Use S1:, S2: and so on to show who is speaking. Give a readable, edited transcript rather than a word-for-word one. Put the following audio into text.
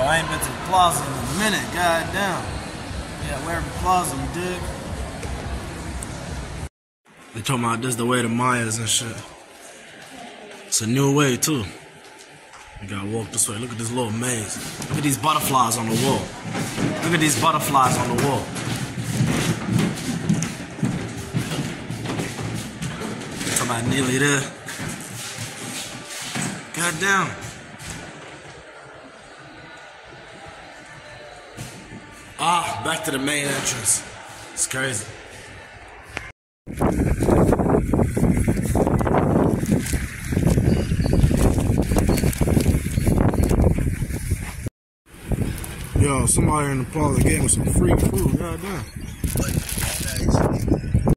S1: I ain't been to the plaza in a minute, goddamn. Yeah, werribee plaza, you dig? They talking about this the way to Mayas and shit. It's a new way too. You gotta walk this way. Look at this little maze. Look at these butterflies on the wall. Look at these butterflies on the wall. Talking about nearly there. Goddamn. Ah, back to the main entrance. It's crazy. Yo, somebody in the plaza gave me some free food. Goddamn.